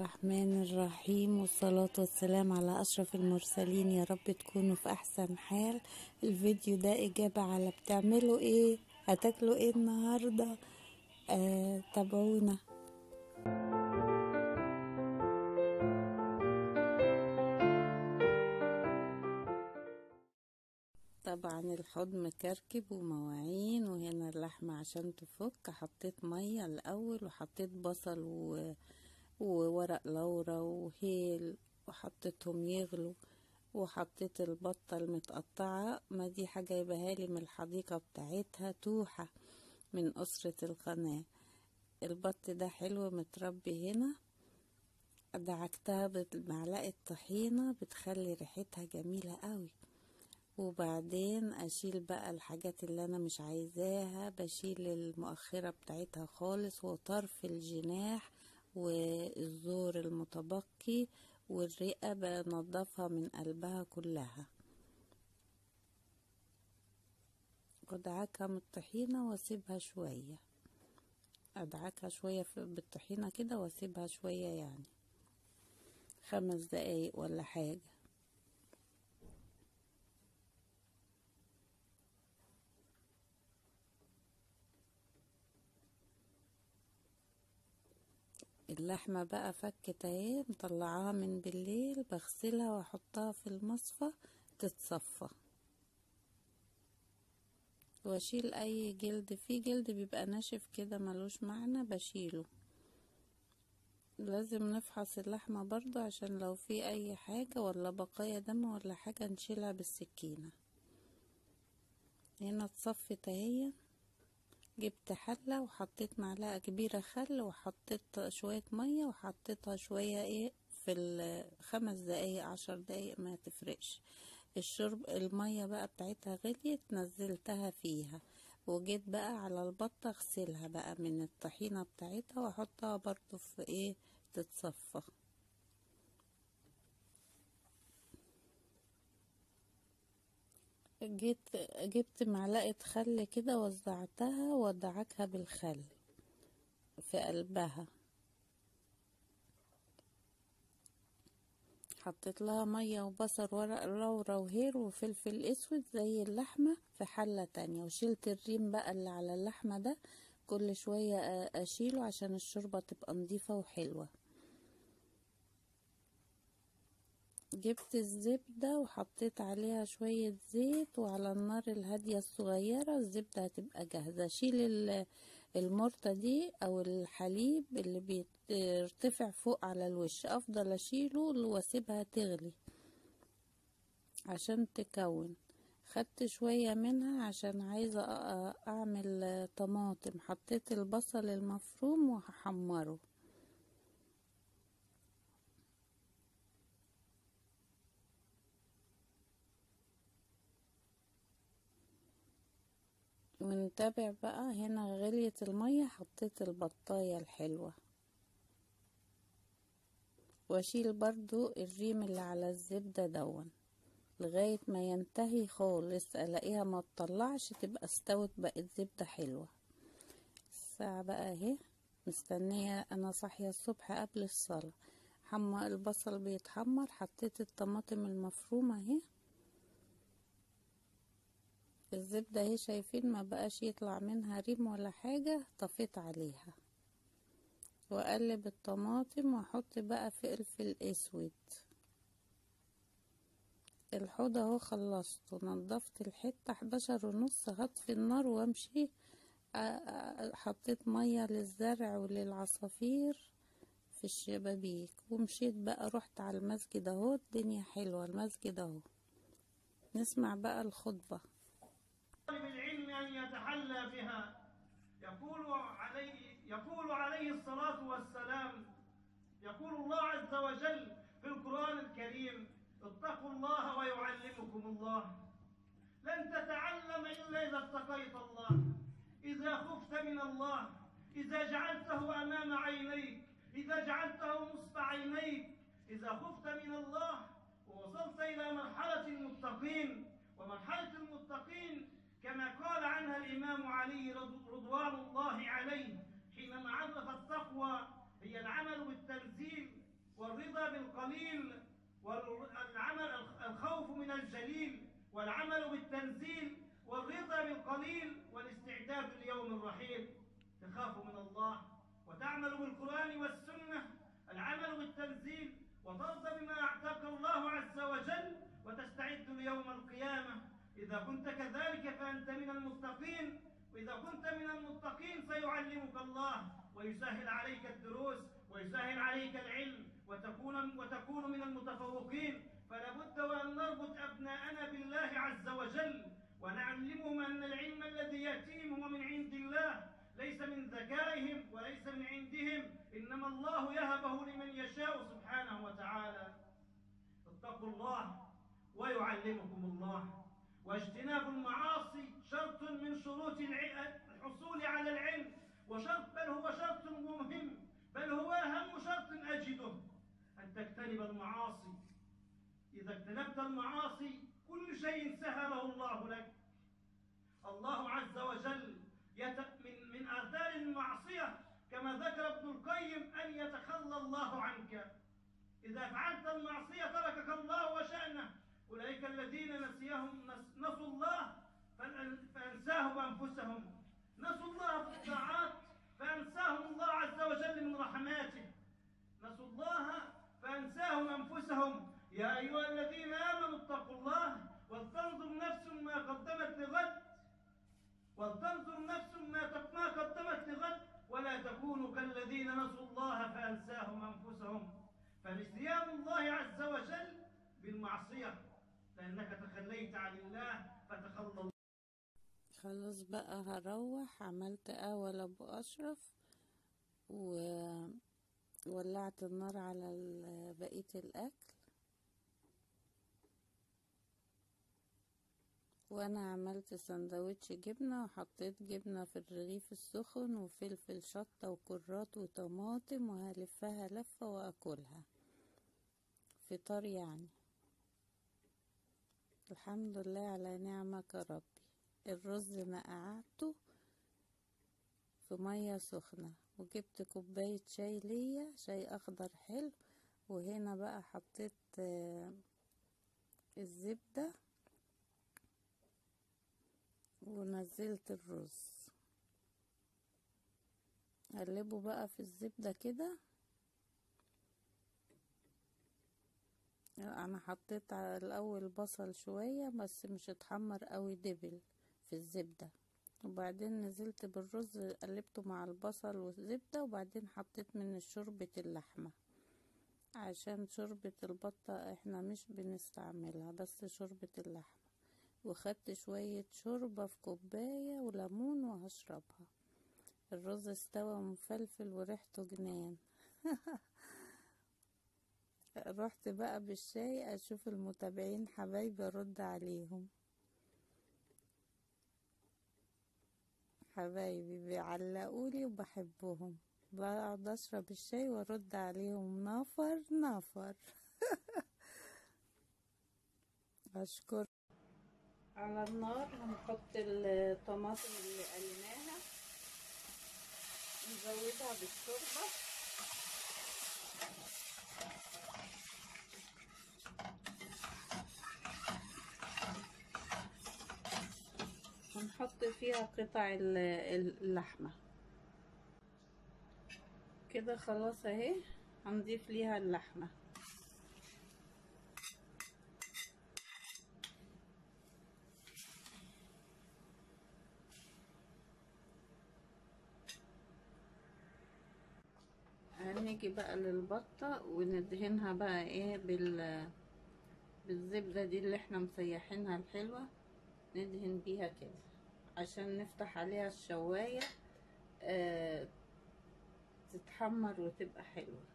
الرحمن الرحيم، والصلاة والسلام على أشرف المرسلين. يا رب تكونوا في أحسن حال. الفيديو ده إجابة على بتعملوا إيه، هتاكلوا إيه النهاردة. تابعونا. طبعا الحوض مكركب ومواعين، وهنا اللحمة عشان تفك حطيت مية الأول، وحطيت بصل وورق لورا وهيل وحطيتهم يغلوا، وحطيت البطة المتقطعة، ما دي حاجة جايبها لي من الحديقة بتاعتها، توحة من أسرة القناة. البط ده حلو متربي هنا، دعكتها بمعلقة طحينة بتخلي ريحتها جميلة قوي. وبعدين اشيل بقى الحاجات اللي انا مش عايزاها، بشيل المؤخرة بتاعتها خالص، وطرف الجناح والزور المتبقي والرئة بنضفها من قلبها كلها، وادعكها من الطحينة واسيبها شوية، ادعكها شوية بالطحينة كده واسيبها شوية، يعني 5 دقايق ولا حاجة. اللحمة بقى فكت اهي، مطلعاها من بالليل، بغسلها واحطها في المصفى تتصفى، واشيل اي جلد، فيه جلد بيبقى ناشف كده ملوش معنى بشيله. لازم نفحص اللحمة برضو عشان لو في اي حاجة ولا بقايا دم ولا حاجة نشيلها بالسكينة. هنا اتصفت اهي، جبت حلة وحطيت معلقة كبيرة خل، وحطيت شوية مية، وحطيتها شوية ايه في 5 دقايق 10 دقايق ما تفرقش. الشرب المية بقى بتاعتها غليت، نزلتها فيها، وجيت بقى على البطة اغسلها بقى من الطحينة بتاعتها، واحطها برضو في ايه تتصفى. جبت معلقة خل كده، وزعتها ودعكها بالخل في قلبها، حطيت لها مية وبصل ورق لورا وهير وفلفل اسود زي اللحمة في حلة تانية، وشلت الريم بقى اللي على اللحمة ده، كل شوية اشيله عشان الشوربة تبقى نظيفة وحلوة. جبت الزبدة وحطيت عليها شوية زيت، وعلى النار الهادية الصغيرة الزبدة هتبقى جاهزة. اشيل المرطة دي او الحليب اللي بيرتفع فوق على الوش، افضل اشيله واسيبها تغلي عشان تكون. خدت شوية منها عشان عايزة اعمل طماطم، حطيت البصل المفروم وهحمره، ونتابع بقى. هنا غليت المية، حطيت البطاية الحلوة، واشيل برضو الريم اللي على الزبدة دون لغاية ما ينتهي خالص، الاقيها ما تطلعش، تبقى استوت بقت زبدة حلوة. الساعة بقى اهي، مستنية، انا صاحية الصبح قبل الصلاة. البصل بيتحمر، حطيت الطماطم المفرومة اهي، الزبدة اهي شايفين ما بقاش يطلع منها ريم ولا حاجة، طفيت عليها، واقلب الطماطم واحط بقى فلفل اسود. الحوض اهو خلصته، نضفت الحتة 11:30، هطفي النار وامشي. حطيت مية للزرع وللعصافير في الشبابيك، ومشيت بقى، رحت على المسجد اهو، الدنيا حلوة المسجد اهو. نسمع بقى الخطبة. طالب العلم أن يتحلى بها. يقول عليه الصلاة والسلام، يقول الله عز وجل في القرآن الكريم: اتقوا الله ويعلمكم الله. لن تتعلم إلا إذا اتقيت الله، إذا خفت من الله، إذا جعلته أمام عينيك، إذا جعلته نصب عينيك، إذا خفت من الله ووصلت إلى مرحلة المتقين. ومرحلة المتقين كما قال عنها الإمام علي رضوان الله عليه حينما عرف التقوى هي العمل بالتنزيل والرضا بالقليل، والعمل الخوف من الجليل، والعمل بالتنزيل، والرضا بالقليل، والاستعداد ليوم الرحيل. تخاف من الله وتعمل بالقرآن والسنة، العمل بالتنزيل، وترضى بما أعطاك الله عز وجل، وتستعد ليوم القيامة. إذا كنت كذلك فأنت من المتقين، وإذا كنت من المتقين سيعلمك الله ويسهل عليك الدروس ويسهل عليك العلم، وتكون من المتفوقين. فلا بد وأن نربط أبناءنا بالله عز وجل، ونعلمهم أن العلم الذي يأتيهم هو من عند الله، ليس من ذكائهم وليس من عندهم، إنما الله يهبه لمن يشاء سبحانه وتعالى. اتقوا الله ويعلمكم الله. واجتناب المعاصي شرط من شروط الحصول على العلم، وشرط، بل هو شرط مهم، بل هو أهم شرط أجده، أن تجتنب المعاصي. إذا اجتنبت المعاصي كل شيء سهله الله لك. الله عز وجل من آثار المعصية كما ذكر ابن القيم أن يتخلى الله عنك. إذا فعلت المعصية تركك الله وشأنه. أولئك الذين نسوا الله فأنساهم أنفسهم، نسوا الله في الطاعات فأنساهم الله عز وجل من رحماته، نسوا الله فأنساهم أنفسهم. يا أيها الذين آمنوا اتقوا الله ولتنظر نفس ما قدمت لغد، ولتنظر نفس ما قدمت لغد، ولا تكونوا كالذين نسوا الله فأنساهم أنفسهم. فنسيان الله عز وجل بالمعصية، لأنك تخليت عن الله فتخلى الله. خلاص بقى هروح، عملت قهوة لأبو أشرف وولعت النار على بقية الأكل، وانا عملت سندوتش جبنة وحطيت جبنة في الرغيف السخن وفلفل شطة وكرات وطماطم، وهلفها لفة واكلها فطار يعني. الحمد لله على نعمك يا ربي. الرز نقعته في مية سخنة، وجبت كوباية شاي ليا، شاي اخضر حلو، وهنا بقى حطيت الزبدة ونزلت الرز، قلبه بقى في الزبدة كده. انا حطيت على الاول بصل شوية بس مش اتحمر قوي، دبل في الزبدة، وبعدين نزلت بالرز قلبته مع البصل والزبدة، وبعدين حطيت من شوربة اللحمة، عشان شوربة البطة احنا مش بنستعملها، بس شوربة اللحمة، وخدت شوية شوربة في كوباية وليمون وهشربها. الرز استوى مفلفل وريحته جنان. رحت بقى بالشاي اشوف المتابعين حبايبي ارد عليهم، حبايبي بيعلقولي وبحبهم، بقعد اشرب الشاي وارد عليهم نفر نفر. اشكر. على النار هنحط الطماطم اللي قليناها، نزودها بالشوربة، ونحط فيها قطع اللحمة كده. خلاص اهي، هنضيف ليها اللحمة. هنيجي بقى للبطة وندهنها بقى ايه بالزبدة دي اللي احنا مسيحينها الحلوة، ندهن بيها كده عشان نفتح عليها الشواية تتحمر وتبقى حلوة.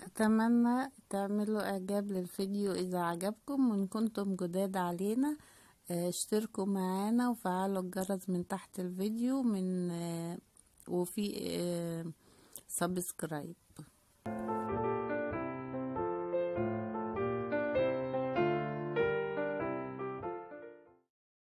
اتمنى تعملوا اعجاب للفيديو اذا عجبكم، وان كنتم جداد علينا اشتركوا معانا وفعلوا الجرس من تحت الفيديو وفي سبسكرايب.